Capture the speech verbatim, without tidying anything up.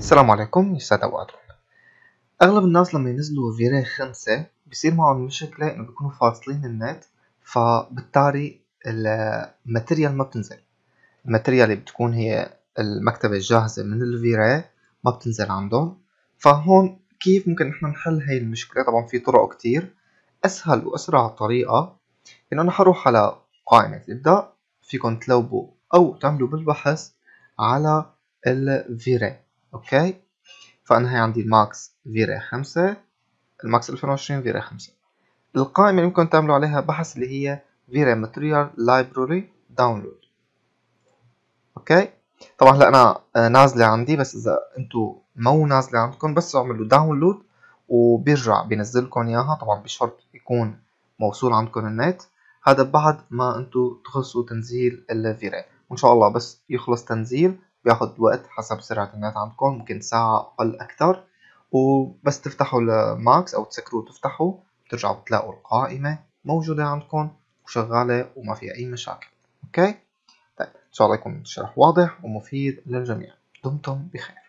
السلام عليكم، يسعد اوقاتكم. اغلب الناس لما ينزلوا فيري خمسة بيصير معهم مشكلة انه بيكونوا فاصلين النت، فبالتالي الماتيريال ما بتنزل. الماتيريال اللي بتكون هي المكتبة الجاهزة من الفيري ما بتنزل عندهم. فهون كيف ممكن نحن نحل هاي المشكلة؟ طبعا في طرق كتير. اسهل واسرع طريقة انه انا حروح على قائمة ابدأ، فيكم تلوبوا او تعملوا بالبحث على الفيري. اوكي، فأنا هي عندي الماكس فيري خمسة، الماكس ألفين وعشرين فيري خمسة. القائمة اللي ممكن تعملوا عليها بحث اللي هي فيري ماتريال لايبراري داونلود. اوكي، طبعا هلا انا آه، نازلة عندي، بس اذا انتو مو نازلة عندكم بس اعملوا داونلود وبيرجع بينزل لكم اياها، طبعا بشرط يكون موصول عندكم النت. هذا بعد ما انتو تخلصوا تنزيل الفيري، وان شاء الله بس يخلص تنزيل بياخد وقت حسب سرعة النت عندكم، ممكن ساعة اقل اكتر. وبس تفتحوا الماكس او تسكروا تفتحوا، بترجعوا بتلاقوا القائمة موجودة عندكم وشغالة وما فيها اي مشاكل. اوكي، طيب إن شاء الله يكون الشرح واضح ومفيد للجميع. دمتم بخير.